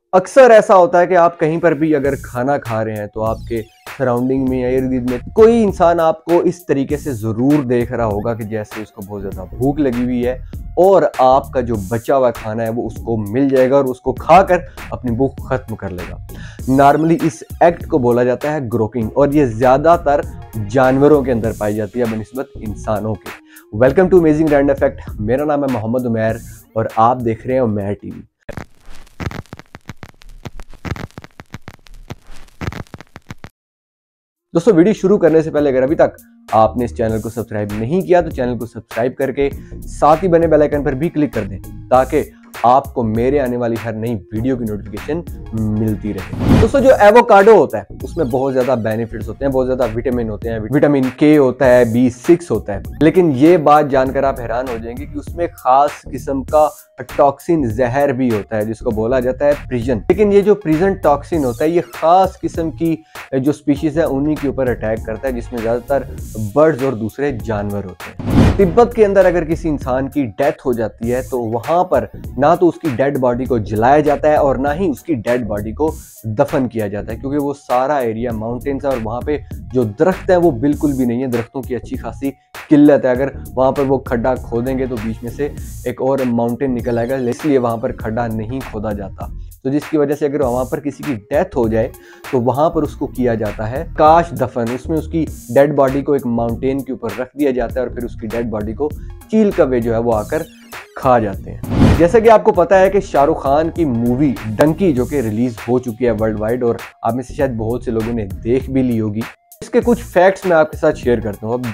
अक्सर ऐसा होता है कि आप कहीं पर भी अगर खाना खा रहे हैं तो आपके सराउंडिंग में या इर्द गिर्द में कोई इंसान आपको इस तरीके से ज़रूर देख रहा होगा कि जैसे उसको बहुत ज़्यादा भूख लगी हुई है और आपका जो बचा हुआ खाना है वो उसको मिल जाएगा और उसको खाकर अपनी भूख खत्म कर लेगा। नॉर्मली इस एक्ट को बोला जाता है ग्रोकिंग और ये ज़्यादातर जानवरों के अंदर पाई जाती है बनिस्बत इंसानों के। Welcome to amazing random fact. मेरा नाम है मोहम्मद उमैर और आप देख रहे हैं उमैर टीवी। दोस्तों, वीडियो शुरू करने से पहले अगर अभी तक आपने इस चैनल को सब्सक्राइब नहीं किया तो चैनल को सब्सक्राइब करके साथ ही बने बेल आइकन पर भी क्लिक कर दें ताकि आपको मेरे आने वाली हर नई वीडियो की नोटिफिकेशन मिलती रहे। दोस्तों, जो एवोकाडो होता है उसमें बहुत ज्यादा बेनिफिट्स होते हैं, बहुत ज्यादा विटामिन होते हैं। विटामिन के होता है, B6 होता है। लेकिन ये बात जानकर आप हैरान हो जाएंगे कि उसमें खास किस्म का टॉक्सिन जहर भी होता है जिसको बोला जाता है प्रिजन। लेकिन ये जो प्रिजन टॉक्सिन होता है ये खास किस्म की जो स्पीशीज है उन्हीं के ऊपर अटैक करता है, जिसमें ज्यादातर बर्ड्स और दूसरे जानवर होते हैं। तिब्बत के अंदर अगर किसी इंसान की डेथ हो जाती है तो वहां पर ना तो उसकी डेड बॉडी को जलाया जाता है और ना ही उसकी डेड बॉडी को दफन किया जाता है, क्योंकि वो सारा एरिया माउंटेन्स है और वहां पे जो दरख्त है वो बिल्कुल भी नहीं है। दरख्तों की अच्छी खासी किल्लत है। अगर वहां पर वो खड्डा खोदेंगे तो बीच में से एक और माउंटेन निकल आएगा, इसलिए वहां पर खड्डा नहीं खोदा जाता। तो जिसकी वजह से अगर वहां पर किसी की डेथ हो जाए तो वहां पर उसको किया जाता है काश दफन। उसमें उसकी डेड बॉडी को एक माउंटेन के ऊपर रख दिया जाता है और फिर उसकी डेड बॉडी को चील कौवे जो है वो आकर खा जाते हैं। जैसे कि आपको पता है कि शाहरुख खान की मूवी डंकी जो कि रिलीज हो चुकी है वर्ल्ड वाइड और आप में से शायद बहुत से लोगों ने देख भी ली होगी। इसके कुछ फैक्ट्स मैं आपके साथ शेयर करता हूँ। अब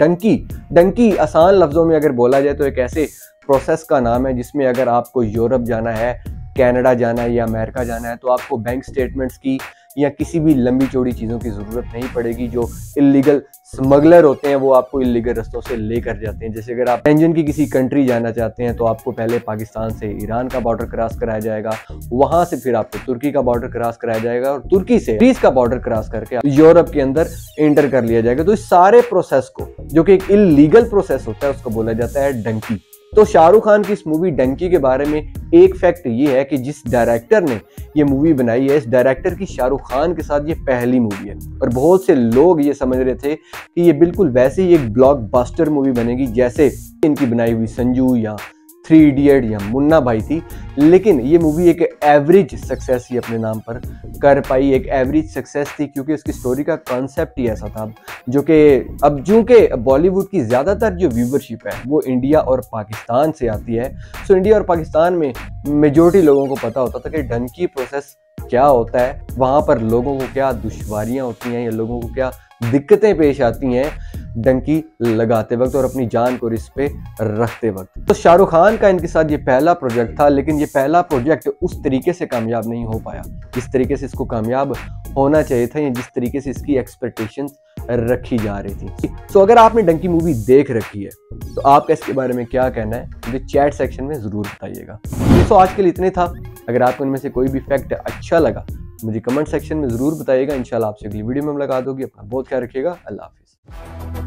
डंकी आसान लफ्जों में अगर बोला जाए तो एक ऐसे प्रोसेस का नाम है जिसमें अगर आपको यूरोप जाना है, कनाडा जाना है या अमेरिका जाना है तो आपको बैंक स्टेटमेंट्स की या किसी भी लंबी चौड़ी चीज़ों की ज़रूरत नहीं पड़ेगी। जो इलीगल स्मगलर होते हैं वो आपको इलीगल रस्तों से लेकर जाते हैं। जैसे अगर आप टेंजन की किसी कंट्री जाना चाहते हैं तो आपको पहले पाकिस्तान से ईरान का बॉर्डर क्रॉस कराया जाएगा, वहां से फिर आपको तुर्की का बॉर्डर क्रॉस कराया जाएगा और तुर्की से ग्रीस का बॉर्डर क्रॉस करके यूरोप के अंदर एंटर कर लिया जाएगा। तो इस सारे प्रोसेस को, जो कि एक इलीगल प्रोसेस होता है, उसको बोला जाता है डंकी। तो शाहरुख खान की इस मूवी डंकी के बारे में एक फैक्ट ये है कि जिस डायरेक्टर ने ये मूवी बनाई है, इस डायरेक्टर की शाहरुख खान के साथ ये पहली मूवी है और बहुत से लोग ये समझ रहे थे कि ये बिल्कुल वैसे ही एक ब्लॉकबस्टर मूवी बनेगी जैसे इनकी बनाई हुई संजू या 3 इडियट या मुन्ना भाई थी। लेकिन ये मूवी एक एवरेज सक्सेस ही अपने नाम पर कर पाई। एक एवरेज सक्सेस थी क्योंकि उसकी स्टोरी का कॉन्सेप्ट ही ऐसा था जो कि अब चूंकि बॉलीवुड की ज़्यादातर जो व्यूवरशिप है वो इंडिया और पाकिस्तान से आती है, सो इंडिया और पाकिस्तान में मेजॉरिटी लोगों को पता होता था कि डंकी प्रोसेस क्या होता है, वहाँ पर लोगों को क्या दुश्वारियाँ होती हैं या लोगों को क्या दिक्कतें पेश आती हैं डंकी लगाते वक्त और अपनी जान को रिस्क पे रखते वक्त। तो शाहरुख खान का इनके साथ ये पहला प्रोजेक्ट था, लेकिन ये पहला प्रोजेक्ट उस तरीके से कामयाब नहीं हो पाया जिस तरीके से इसको कामयाब होना चाहिए था या जिस तरीके से इसकी एक्सपेक्टेशंस रखी जा रही थी। तो अगर आपने डंकी मूवी देख रखी है तो आपका इसके बारे में क्या कहना है मुझे चैट सेक्शन में जरूर बताइएगा। तो आज के लिए इतने था। अगर आपको इनमें से कोई भी फैक्ट अच्छा लगा मुझे कमेंट सेक्शन में जरूर बताइएगा। इंशाल्लाह आपसे अगली वीडियो में मुलाकात होगी। अपना बहुत ख्याल रखिएगा। अल्लाह हाफिज।